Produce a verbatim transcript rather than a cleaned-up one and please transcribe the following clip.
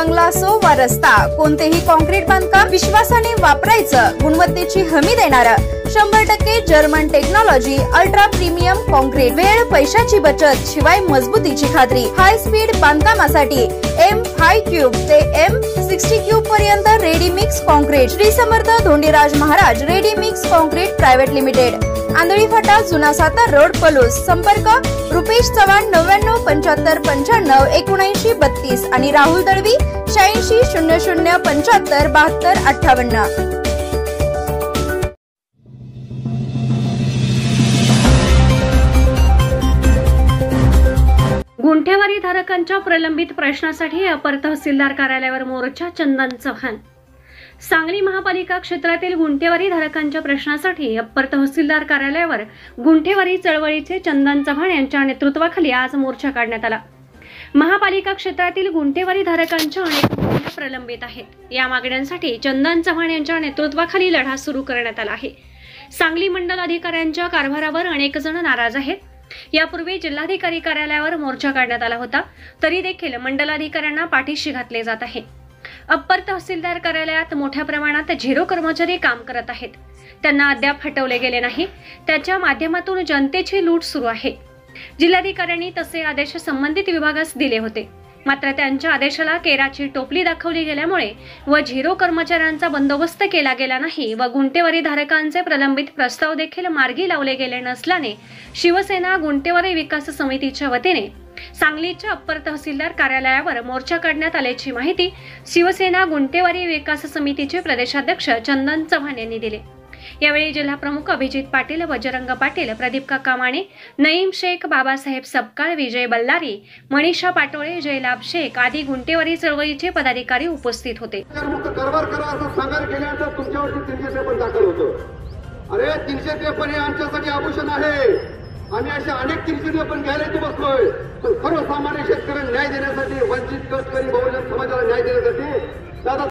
बंगला असो वा रस्ता, कोणतेही कॉन्क्रीट बांधकाम विश्वासाने वापरायचं, गुणवत्तेची हमी देणारं शंभर टक्के German technology, ultra premium concrete, वेळ पैशाची बचत शिवाय मजबूतीची खात्री। हाय स्पीड बांधकामासाठी एम फाय क्यूब ते एम सिक्स्टी क्यूब पर्यंत ready mix concrete. Shri Samarth Dhondiraj Maharaj ready mix concrete private limited, Andhali Phata, जुना सातार रोड, पलूस। संपर्क रुपेश चव्हाण नव्याण्णव पंच्याहत्तर पंच्याण्णव एकोणऐंशी बत्तीस आणि राहुल दळवी शहाऐंशी शून्य शून्य पंच्याहत्तर बहात्तर अठ्ठावन्न। गुंठेवारी धारकांच्या प्रलंबित प्रश्नासाठी अपर तहसीलदार कार्यालयावर मोर्चा, चंदन चव्हाण। सांगली महापालिका क्षेत्रातील गुंठेवारी धारकांच्या प्रश्नासाठी अप्पर तहसीलदार कार्यालयावर गुंठेवारी चळवळीचे चंदन चव्हाण यांच्या नेतृत्वाखाली आज मोर्चा काढण्यात आला। महापालिका क्षेत्रातील गुंठेवारी धारकांच्या अनेक मागण्या प्रलंबित आहेत। या मागण्यांसाठी चंदन चव्हाण यांच्या नेतृत्वाखाली लढा सुरू करण्यात आला आहे। सांगली मंडल अधिकाऱ्यांच्या कारभारावर अनेक जण नाराज आहेत। यापूर्वी जिल्हाधिकारी कार्यालयावर मोर्चा काढण्यात आला होता, तरी देखील मंडलाधिकाऱ्यांना पाठीशी घातले जात आहे। अप्पर तहसीलदार कार्यालयात मोठ्या प्रमाणात झिरो कर्मचारी काम करत आहेत, त्यांना अद्याप हटवले गेले नाही। त्याच्या माध्यमातून जनतेची लूट सुरू आहे। जिल्हाधिकाऱ्यांनी तसे आदेश संबंधित विभागास दिले होते, मात्र त्यांच्या आदेशाला केराची टोपली दाखवली गेल्यामुळे व झिरो कर्मचाऱ्यांचा बंदोबस्त केला गेला नाही व गुंठेवारी धारकांचे प्रलंबित प्रस्ताव देखील मार्गी लावले गेले नसल्याने शिवसेना गुंठेवारी विकास समितीच्या वतीने सांगलीच्या अप्पर तहसीलदार कार्यालयावर मोर्चा काढण्यात आल्याची माहिती शिवसेना गुंठेवारी विकास समितीचे प्रदेशाध्यक्ष चंदन चव्हाण यांनी दिले। यावेळी जिल्हा प्रमुख अभिजित पाटील, बजरंग पाटील, प्रदीप काका माने, नईम शेख, बाबासाहेब सपकाळ, विजय बल्लारी, मनीषा पाटोळे, जयलाभ शेख आदी गुंठेवारी चळवळीचे पदाधिकारी उपस्थित होते। अरे तीनशे त्रेपन्न आमच्यासाठी आभूषण आहे, आम्ही अशा अनेक तीनशे त्रेपन्न घ्यायला बसलोय, पण सर्वसामान्य शेतकऱ्यांना न्याय देण्यासाठी, वंचित, कष्टकरी बहुजन समाजाला न्याय देण्यासाठी दादा